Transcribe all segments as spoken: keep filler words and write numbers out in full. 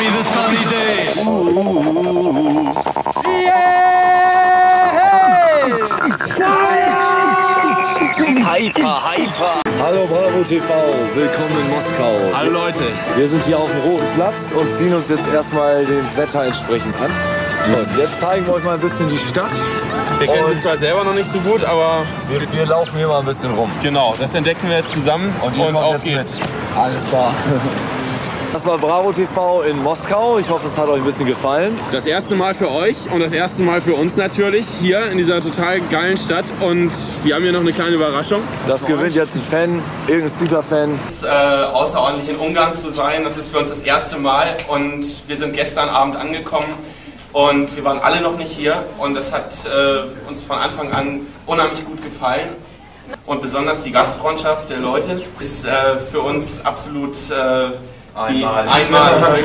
the sunny day. Yeah! Hyper, hyper. Hallo Bravo T V, willkommen in Moskau. Hallo Leute. Wir sind hier auf dem Roten Platz und ziehen uns jetzt erstmal dem Wetter entsprechend an. Und jetzt zeigen wir euch mal ein bisschen die Stadt. Wir kennen sie zwar selber noch nicht so gut, aber wir, wir laufen hier mal ein bisschen rum. Genau, das entdecken wir jetzt zusammen und, und auf jetzt geht's. Mit. Alles klar. Das war Bravo T V in Moskau. Ich hoffe, es hat euch ein bisschen gefallen. Das erste Mal für euch und das erste Mal für uns natürlich hier in dieser total geilen Stadt. Und wir haben hier noch eine kleine Überraschung. Das gewinnt jetzt ein Fan, irgendein Scooter-Fan. Es ist äh, außerordentlich in Ungarn zu sein. Das ist für uns das erste Mal und wir sind gestern Abend angekommen und wir waren alle noch nicht hier und das hat äh, uns von Anfang an unheimlich gut gefallen. Und besonders die Gastfreundschaft der Leute ist äh, für uns absolut äh, einmalig. einmalig.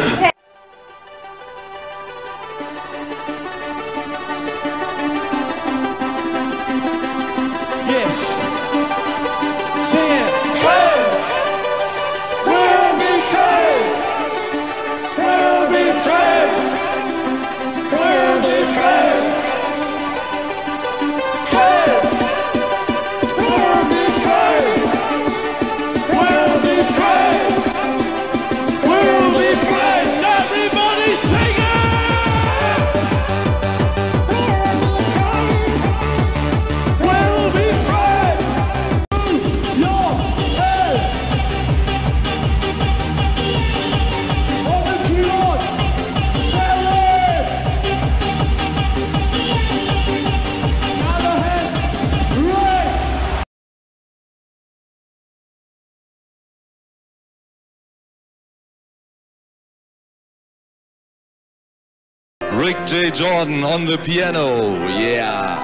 Rick J. Jordan on the piano, yeah.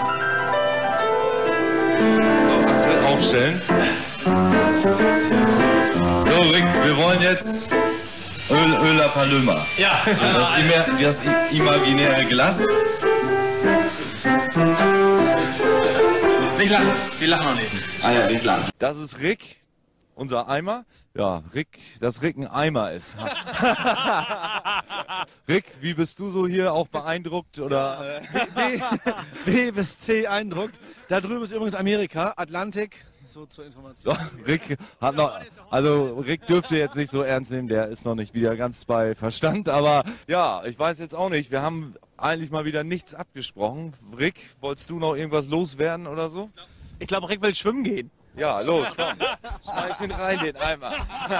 So, Axel, aufstellen. So, Rick, wir wollen jetzt Öl, Öla Paloma. Ja. Das, ima das imaginäre Glas. Nicht lachen, wir lachen noch nicht. Ah ja, nicht lachen. Das ist Rick, unser Eimer. Ja, Rick, dass Rick ein Eimer ist. Rick, wie bist du so hier auch beeindruckt oder? B, B bis C eindruckt. Da drüben ist übrigens Amerika, Atlantik. So zur Information. So, Rick hat noch, also Rick dürfte jetzt nicht so ernst nehmen, der ist noch nicht wieder ganz bei Verstand, aber ja, ich weiß jetzt auch nicht, wir haben eigentlich mal wieder nichts abgesprochen. Rick, wolltest du noch irgendwas loswerden oder so? Ich glaube, Rick will schwimmen gehen. Ja, los, komm. Schmeiß ihn rein, den Eimer.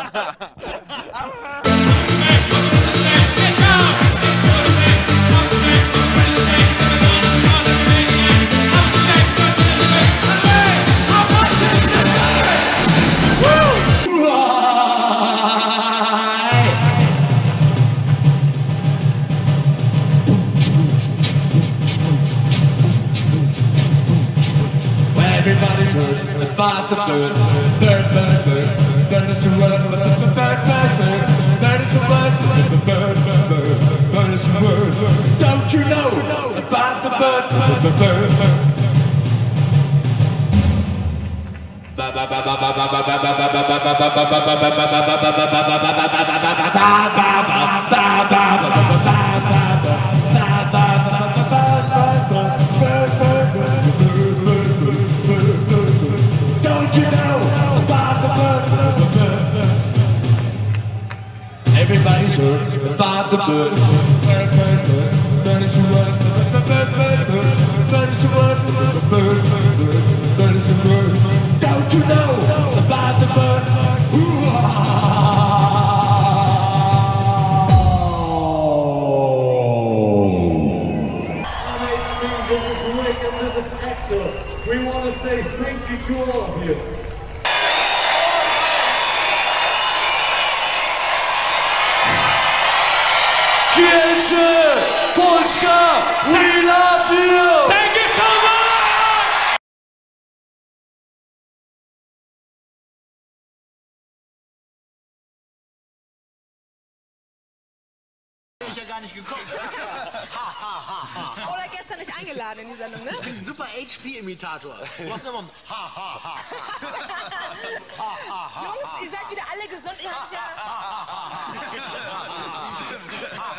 Everybody's heard about the bird, bird, bird, bird, bird is a word, bird, bird, bird, bird is a word, bird, bird, bird, bird is a word. Don't you know about the bird, bird, bird, bird? Ba ba ba ba ba ba ba ba ba ba ba ba ba ba ba ba Everybody's heard about the bird. Bird, bird, bird, bird is a word. Bird, bird, bird, bird is a word. Bird, bird, bird, bird is a word. Don't you know about the bird? This is Rick and this is Axel. We want to say thank you to all of you. Kielce, Polska, we love you! Thank you so much! Ich ja gar nicht gekommen. Oder gestern nicht eingeladen in die Sendung, ne? Ich bin ein super H P-Imitator. Du machst immer ein ha ha ha. Jungs, ihr seid wieder alle gesund, ihr habt ja...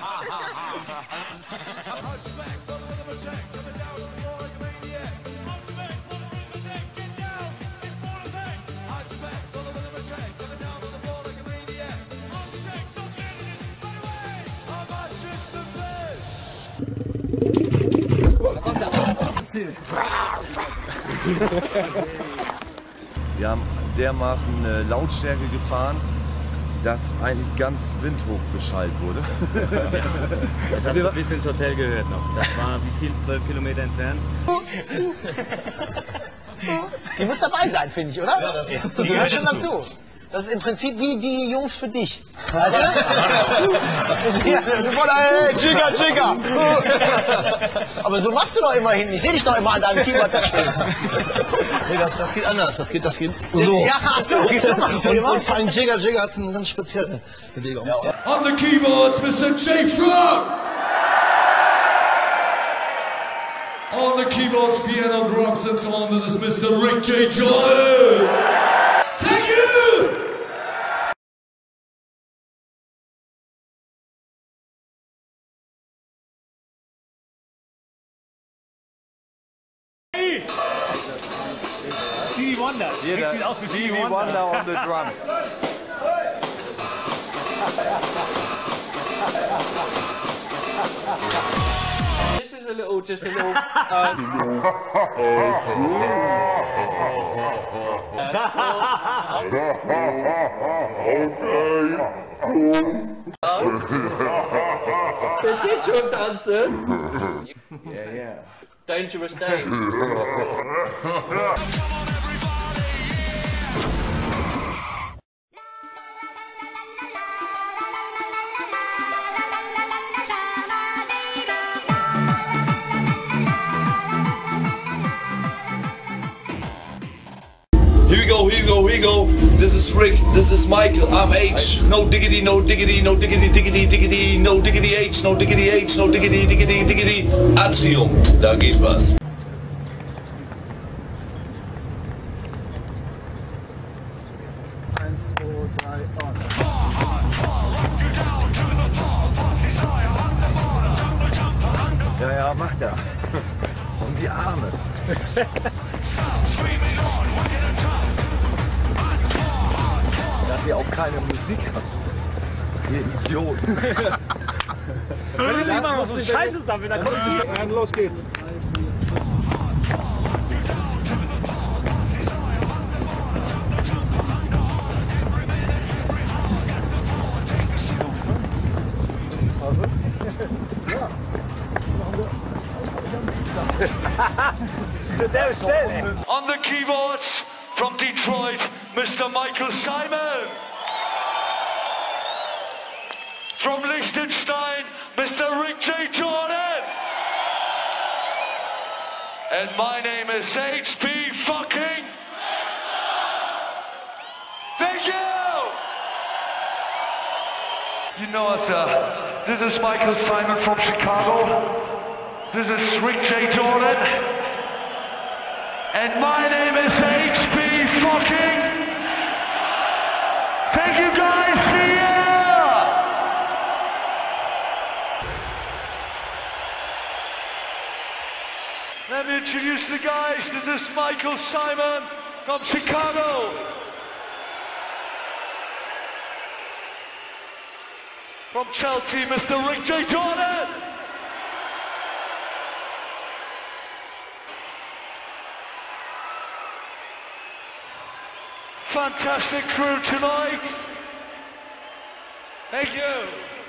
Wir haben dermaßen eine Lautstärke gefahren, dass eigentlich ganz windhoch beschallt wurde. Das hast du bis ins Hotel gehört noch. Das war wie viel? zwölf Kilometer entfernt? Die muss dabei sein, finde ich, oder? Ja, das ja. Die gehört schon dazu. Das ist im Prinzip wie die Jungs für dich. Weißt du? Ja, du voll, ey, Jigger, Jigger. Aber so machst du doch immerhin. Ich sehe dich doch immer an deinem Keyboard da stehen. Nee, das, das geht anders. Das geht, das geht so. Ja, so geht's immer. Und, und vor allem Jigger, Jigger hat eine ganz spezielle Bewegung. Ja. On the keyboards, Mister J. Frog. On the keyboards, piano, drums and so on, this is Mister Rick J. Jordan. Thank you! Stevie Wonder. Jeder Sieht aus wie Stevie Stevie Wonder. Wonder on the drums. This is a little, just a little. Uh, Potato dancer. Yeah, yeah. Dangerous Dave. Here we go, here we go, here we go. This is Rick, this is Michael, I'm H. No diggity, no diggity, no diggity, diggity, diggity, no diggity H, no diggity H, no diggity, diggity, diggity. Atrium, da geht was. Eins, zwei, drei, und. Ja, ja, macht er. Um die Arme. Dass ihr auch keine Musik habt. Ihr Idioten. Wenn ihr lieber noch so Scheiße sammeln, dann kommt Ja, los geht's. sehr schnell, ey. On the keyboards from Detroit, Mister Michael Simon. From Liechtenstein, Mister Rick J. Jordan. And my name is H P fucking. Thank you! You know us, uh, this is Michael Simon from Chicago. This is Rick J. Jordan. And my name is H P fucking. Thank you guys, see ya! Let me introduce the guys. This is Michael Simon from Chicago. From Chelsea, Mister Rick J. Jordan. Fantastic crew tonight. Thank you.